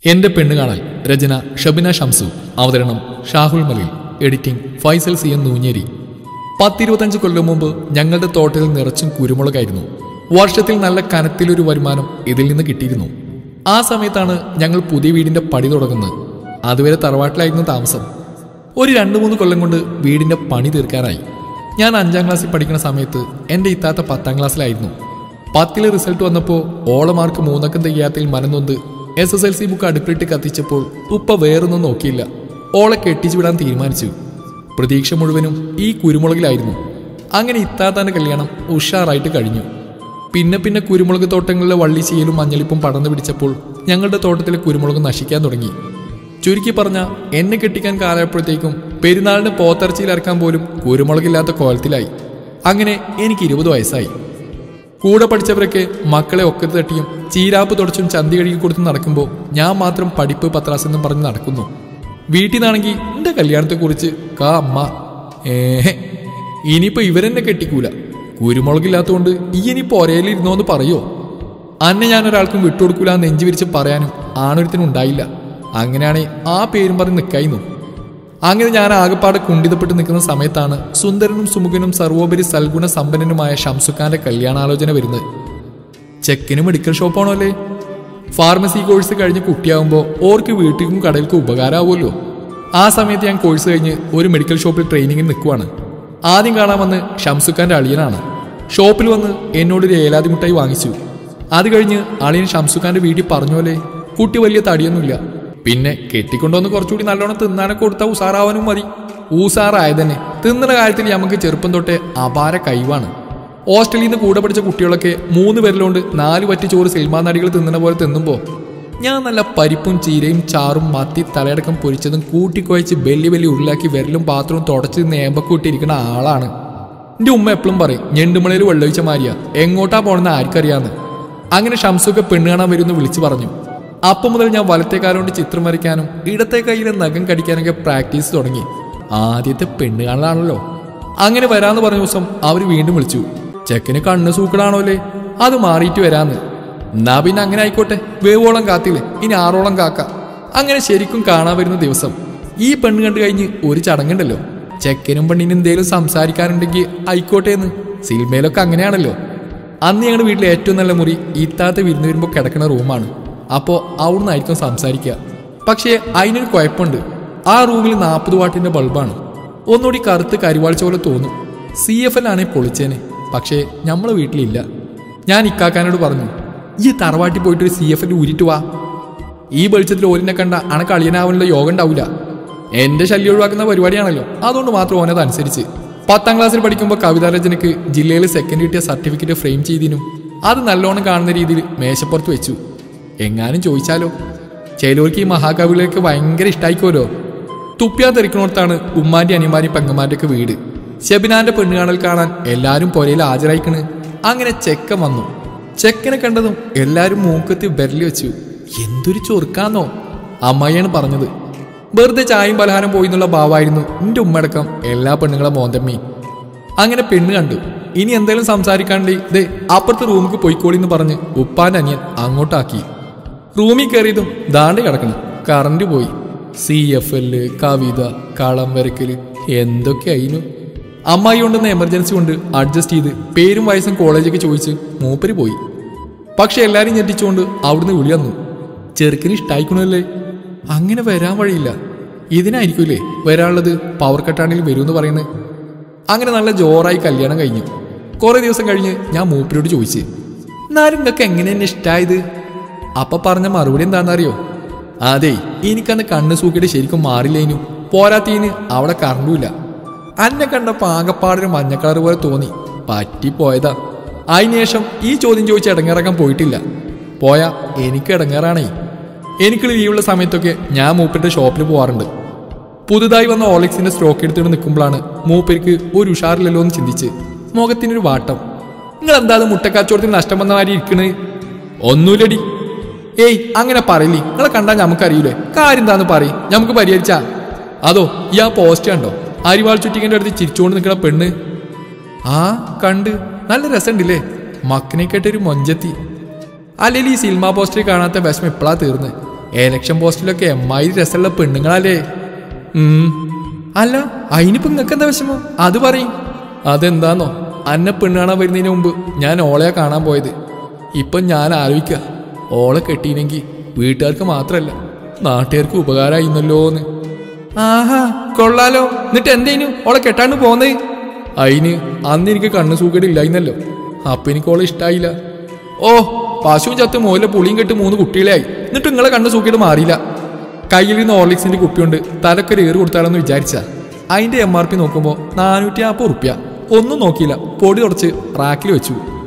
എന്റെ പെണ്ണ് കാണൽ. രചന ഷബ്ന ഷംസു. അവതരണം ഷാഹുൽ മലയിൽ. Editing Faisal CN Noonjeri. 10-25 കൊല്ലം മുമ്പ് ഞങ്ങളുടെ തോട്ടത്തിൽ നിറച്ചും കുരുമുളകായിരുന്നു. വർഷത്തിൽ നല്ല കനത്തിലൊരു വരുമാനം ഇതിൽ നിന്ന് കിട്ടിയിരുന്നു. ആ സമയത്താണ് ഞങ്ങൾ പുതിയ വീടിന്റെ പണി തുടങ്ങുന്നത്. അതുവരെ തറവാട്ടിലായിരുന്നു താമസം. ഒരു 2-3 കൊല്ലം കൊണ്ട് വീടിന്റെ പണി തീർക്കാനായി. ഞാൻ 5ാം ക്ലാസ്സിൽ പഠിക്കുന്ന സമയത്ത് എൻ്റെ ഇത്താത്ത 10ാം ക്ലാസ്സിലായിരുന്നു. 10ലെ റിസൾട്ട് വന്നപ്പോൾ ഓളമാർക്ക് 3 അക്കം തികയാത്തിൽ മനംനൊന്ത് SSLC ബുക്ക് അടുപ്പിലിട്ട് കത്തിച്ചപ്പോൾ ഉപ്പ വേറൊന്നും നോക്കിയില്ല. ഓളെ കെട്ടിച്ചു വിടാൻ തീരുമാനിച്ചു. പ്രതീക്ഷ മുഴുവനും ഈ കുരുമുളകിലായിരുന്നു. അങ്ങനെ ഇത്താത്താൻ്റെ കല്യാണം ഉഷാറായിട്ട് കഴിഞ്ഞു. പിന്നെ കുരുമുളക് തോട്ടങ്ങളിലെ വള്ളി ചെയ്യലും മഞ്ഞളിപ്പും പടർന്നു പിടിച്ചപ്പോൾ ഞങ്ങളുടെ തോട്ടത്തിലെ കുരുമുളക് നശിക്കാൻ തുടങ്ങി. ചുരുക്കി പറഞ്ഞ എന്നെ കെട്ടിക്കാൻ കാലയപ്പോഴത്തേക്കും പെരുന്നാളിന് പോത്തിറച്ചിയിൽ ഇറക്കാൻ പോലും കുരുമുളകില്ലാത്ത കോലത്തിലായി. അങ്ങനെ എനിക്ക് 20 വയസ്സായി. കൂടെ പഠിച്ചവരൊക്കെ മക്കളെ ഒക്കത്ത് തട്ടിയും ചീരാപ്പ് തുടച്ചും ചന്തി കഴുകി കൊടുത്തും നടക്കുമ്പോൾ ഞാൻ മാത്രം പഠിപ്പ് പത്രാസെന്നും പറഞ്ഞ് നടക്കുന്നു. വീട്ടിൽ നിന്നാണെങ്കിൽ എൻ്റെ കല്യാണത്തെക്കുറിച്ച് അമ്മ ഇനിയിപ്പോൾ ഇവരെന്നെ കെട്ടിക്കൂല, കുരുമുളകില്ലാത്തതുകൊണ്ട് ഇനിയിപ്പോൾ ഒരേലിരുന്നോന്ന് പറയോ? അന്നെ ഞാനൊരാൾക്കും വിട്ടുകൊടുക്കൂല നെഞ്ചു വിരിച്ച് പറയാനും ആണൊരുത്തിനും ഉണ്ടായില്ല. അങ്ങനെയാണെങ്കിൽ ആ പേരും പറഞ്ഞ് നിൽക്കായിരുന്നു. അങ്ങനെ ഞാൻ ആകെപ്പാടെ കുണ്ടിതപ്പെട്ട് നിൽക്കുന്ന സമയത്താണ് സുന്ദരനും സുമുഖനും സർവോപരി സൽഗുണ സമ്പന്നനുമായ ഷംസുഖാന്റെ കല്യാണാലോചന വരുന്നത്. ചെക്കിന് മെഡിക്കൽ ഷോപ്പാണോ അല്ലേ? ഫാർമസി കോഴ്സ് കഴിഞ്ഞ് കുട്ടിയാകുമ്പോൾ ഓർക്ക് വീട്ടിലും കടയിൽക്കും ഉപകാരമാവുമല്ലോ. ആ സമയത്ത് ഞാൻ കോഴ്സ് കഴിഞ്ഞ് ഒരു മെഡിക്കൽ ഷോപ്പിൽ ട്രെയിനിങ്ങിന് നിൽക്കുവാണ്. ആദ്യം കാണാൻ വന്ന് ഷംസുഖാന്റെ അളിയനാണ്. ഷോപ്പിൽ വന്ന് എന്നോടൊരു ഏലാതി മുട്ടായി വാങ്ങിച്ചു. അത് കഴിഞ്ഞ് അളിയൻ ഷംസുഖാന്റെ വീട്ടിൽ പറഞ്ഞോലേ കുട്ടി വലിയ തടിയൊന്നുമില്ല, പിന്നെ കെട്ടിക്കൊണ്ടുവന്ന് കുറച്ചുകൂടി നല്ലോണം തിന്നാനൊക്കെ കൊടുത്താൽ ഉസാറാവാനും മതി. ഊസാറായതന്നെ തിന്നുന്ന കാര്യത്തിൽ നമുക്ക് ചെറുപ്പം തൊട്ടേ അപാര കഴിവാണ്. ഹോസ്റ്റലിൽ നിന്ന് കൂടെ പഠിച്ച കുട്ടികളൊക്കെ 3 പേരിലുകൊണ്ട് 4 വറ്റി ചോറ് സിൽമാ നടികൾ തിന്നുന്ന പോലെ തിന്നുമ്പോൾ ഞാൻ നല്ല പരിപ്പും ചീരയും ചാറും മത്തി തലയടക്കം പൊരിച്ചതും കൂട്ടിക്കുഴച്ച് വലിയ ഉരുളാക്കി വിരലും പാത്രവും തുടച്ച് നേമ്പക്കൂട്ടിയിരിക്കുന്ന ആളാണ്. എൻ്റെ ഉമ്മ എപ്പോഴും പറയും ഞെണ്ടുമളയിൽ വെള്ളൊഴിച്ച മാരിയ, എങ്ങോട്ടാ പോണെന്ന് ആർക്കറിയാന്ന്. അങ്ങനെ ഷംസുക്കെ പെണ്ണ് കാണാൻ വരുമെന്ന് വിളിച്ചു പറഞ്ഞു. അപ്പം മുതൽ ഞാൻ വലത്തെ കാലുകൊണ്ട് ചിത്രം വരയ്ക്കാനും ഇടത്തെ കയ്യിലെ നഖം കടിക്കാനൊക്കെ പ്രാക്ടീസ് തുടങ്ങി. ആദ്യത്തെ പെണ്ണ് കാണലാണല്ലോ. അങ്ങനെ വരാന്ന് പറഞ്ഞ ദിവസം അവർ വീണ്ടും വിളിച്ചു. ചെക്കന് കണ്ണ് സൂക്കടാണോല്ലേ, അത് മാറിയിട്ട് വരാന്ന്. എന്നാ പിന്നെ അങ്ങനെ ആയിക്കോട്ടെ, വേവോളം കാത്തില്ലേ, ഇനി 6ഓളം കാക്ക. അങ്ങനെ ശരിക്കും കാണാൻ വരുന്ന ദിവസം ഈ പെണ്ണ് കണ്ടു കഴിഞ്ഞ് ഒരു ചടങ്ങുണ്ടല്ലോ, ചെക്കനും പെണ്ണിനും എന്തേലും സംസാരിക്കാനുണ്ടെങ്കിൽ ആയിക്കോട്ടെ എന്ന്. സിനിമയിലൊക്കെ അങ്ങനെയാണല്ലോ. അന്ന് ഞങ്ങളുടെ വീട്ടിലെ ഏറ്റവും നല്ല മുറി ഇത്താത്ത വിരുന്ന് വരുമ്പോൾ കിടക്കുന്ന റൂമാണ്. അപ്പോൾ അവിടുന്ന് ആയിരിക്കും സംസാരിക്കുക. പക്ഷേ അതിനൊരു കുഴപ്പമുണ്ട്. ആ റൂമിൽ 40 വാട്ടിന്റെ ബൾബാണ്. ഒന്നുകൂടി കറുത്ത് കരിവാളിച്ച പോലെ തോന്നും. CFL ആണേ പൊളിച്ചേനെ. പക്ഷേ നമ്മളെ വീട്ടിലില്ല. ഞാൻ ഇക്കാക്കാനോട് പറഞ്ഞു, ഈ തറവാട്ടി പോയിട്ടൊരു CFL ഊരിട്ട് വാ. ഈ വെളിച്ചത്തിൽ ഓലിനെ കണ്ട അണക്ക് അളിയനാവാനുള്ള യോഗം ഉണ്ടാവില്ല. എന്റെ ശല്യം ഒഴിവാക്കുന്ന പരിപാടിയാണല്ലോ, അതുകൊണ്ട് മാത്രം ഓനതനുസരിച്ച് 10ാം ക്ലാസ്സിൽ പഠിക്കുമ്പോൾ കവിതാരചനയ്ക്ക് ജില്ലയിൽ സെക്കൻഡ് കിട്ടിയ സർട്ടിഫിക്കറ്റ് ഫ്രെയിം ചെയ്തിനും അത് നല്ലോണം കാണുന്ന രീതിയിൽ മേശപ്പുറത്ത് വെച്ചു. എങ്ങാനും ചോദിച്ചാലോ, ചിലവർക്ക് ഈ മഹാകവികളൊക്കെ ഭയങ്കര ഇഷ്ടായിക്കോലോ. തുപ്പിയാൻ തെറിക്കണോടത്താണ് ഉമ്മാന്റെ അനിമാരി പെങ്ങന്മാരുടെയൊക്കെ വീട്. ഷബ്നാന്റെ പെണ്ണുകാണൽ കാണാൻ എല്ലാവരും പുരയിൽ ഹാജരായിക്കണ്. അങ്ങനെ ചെക്കൻ വന്നു. ചെക്കനെ കണ്ടതും എല്ലാവരും മൂക്കത്തി ബെരലി വെച്ചു. എന്തൊരു ചൊറുക്കാന്നോ അമ്മായിയാണ് പറഞ്ഞത്. വെറുതെ ചായയും പലഹാരം പോയി എന്നുള്ള ഭാവമായിരുന്നു എൻ്റെ ഉമ്മടക്കം എല്ലാ പെണ്ണുങ്ങളെ മോന്തമ്മയും. അങ്ങനെ പെണ്ണ് കണ്ടു. ഇനി എന്തെങ്കിലും സംസാരിക്കാണ്ട് ദേ അപ്പുറത്തെ റൂമിക്ക് പോയിക്കോളിന്ന് പറഞ്ഞ് ഉപ്പാന്റെ അനിയൻ അങ്ങോട്ടാക്കി. റൂമിൽ കയറിയതും ദാണ്ട് കിടക്കണം. കറണ്ട് പോയി. CFL, കവിത, കളം വരക്കല്, എന്തൊക്കെയായിരുന്നു. അമ്മായി കൊണ്ടുവന്ന എമർജൻസി കൊണ്ട് അഡ്ജസ്റ്റ് ചെയ്ത് പേരും വയസ്സും കോളേജൊക്കെ ചോദിച്ച് മൂപ്പര് പോയി. പക്ഷെ എല്ലാവരും ഞെട്ടിച്ചുകൊണ്ട് അവിടുന്ന് വിളി വന്നു. ചെറുക്കിന് ഇഷ്ടായിക്കണല്ലേ, അങ്ങനെ വരാൻ വഴിയില്ല, ഇതിനായിരിക്കൂലേ വരാനുള്ളത്, പവർ കട്ടാണെങ്കിൽ വരുമെന്ന് പറയുന്നത്. അങ്ങനെ നല്ല ജോറായി കല്യാണം കഴിഞ്ഞു. കുറെ ദിവസം കഴിഞ്ഞ് ഞാൻ മൂപ്പരോട് ചോദിച്ച്, എന്നാലും നിങ്ങൾക്ക് എങ്ങനെ എന്നെ ഇഷ്ടമായത്? അപ്പൊ പറഞ്ഞ മറുപടി എന്താണെന്നറിയോ? അതെ, എനിക്കന്ന് കണ്ണ് സൂക്കിയിട്ട് ശരിക്കും മാറില്ലേനു. പോരാത്തീന് അവിടെ കറണ്ടുമില്ല. അന്നെ കണ്ടപ്പോൾ ആകപ്പാടൊരു മഞ്ഞക്കളർ പോലെ തോന്നി. പറ്റിപ്പോയതാ. അതിനുശേഷം ഈ ചോദ്യം ചോദിച്ച് ഇടങ്ങേറാക്കാൻ പോയിട്ടില്ല. പോയാ എനിക്ക് ഇടങ്ങേറാണേ. എനിക്ക് ലീവുള്ള സമയത്തൊക്കെ ഞാൻ മൂപ്പരുടെ ഷോപ്പിൽ പോവാറുണ്ട്. പുതുതായി വന്ന ഓളിക്സിന്റെ സ്റ്റോക്ക് എടുത്തിട്ട് നിൽക്കുമ്പോഴാണ് മൂപ്പർക്ക് ഒരു ഉഷാറില്ലല്ലോ എന്ന് ചിന്തിച്ച് മുഖത്തിനൊരു വാട്ടം. നിങ്ങൾ എന്താ മുട്ടക്കച്ചവടത്തിന് നഷ്ടം വന്ന മാതിരി ഇരിക്കണേ? ഒന്നുമില്ലടി. ഏയ് അങ്ങനെ പറയില്ലേ, നിങ്ങളെ കണ്ടാൽ നമുക്കറിയൂലേ, കാര്യം എന്താന്ന് പറയും, നമുക്ക് പരിഹരിച്ചാ. അതോ ഈ ആ പോസ്റ്റ് കണ്ടോ, അരിവാൾ ചുറ്റിക്കൻ്റെ അടുത്ത് ചിരിച്ചുകൊണ്ട് നിൽക്കണ പെണ്ണ്? ആ കണ്ട്, നല്ല രസമുണ്ടില്ലേ, മക്കനെ കേട്ടൊരു മൊഞ്ചത്തി. അല്ലെങ്കിൽ ഈ സിനിമാ പോസ്റ്ററിൽ കാണാത്ത വിഷമം ഇപ്പോഴാണ് തീർന്ന്. എലക്ഷൻ പോസ്റ്റിലൊക്കെ എമ്മായി രസമുള്ള പെണ്ണുങ്ങളല്ലേ. അല്ല അതിനിപ്പോ നിങ്ങൾക്ക് എന്താ വിഷമോ? അത് പറയും. അതെന്താന്നോ, അന്നെ പെണ്ണ് കാണാൻ വരുന്നതിന് മുമ്പ് ഞാൻ ഓളെയാ കാണാൻ പോയത്. ഇപ്പം ഞാൻ ആലോചിക്കുക, ഓളെ കെട്ടിയില്ലെങ്കിൽ വീട്ടുകാർക്ക് മാത്രമല്ല നാട്ടുകാർക്ക് ഉപകാരമായിരുന്നല്ലോന്ന്. ആഹാ കൊള്ളാലോ. എന്നിട്ട് എന്തേനു ഓളെ കെട്ടാണ്ട് പോന്നേ? അതിന് അന്ന് എനിക്ക് കണ്ണ് സൂക്കേടില്ലായിരുന്നല്ലോ. അപ്പൊ എനിക്ക് ഓളെ ഇഷ്ടായില്ല. ഓ, പശുവും ചത്ത് മോലെ പുളിയും കെട്ട് 3 കുട്ടികളെയായി. എന്നിട്ട് നിങ്ങളെ കണ്ണ് സൂക്കേട് മാറിയില്ല. കയ്യിലിരുന്ന് ഓർലിക്സിന്റെ കുപ്പിയുണ്ട് തലക്കൊരു ഏറ് കൊടുത്താലെന്ന് വിചാരിച്ചാ. അതിന്റെ MRP നോക്കുമ്പോൾ 450 റുപ്യ. ഒന്നും നോക്കിയില്ല, പൊടി തുടച്ച് റാക്കിൽ വെച്ചു.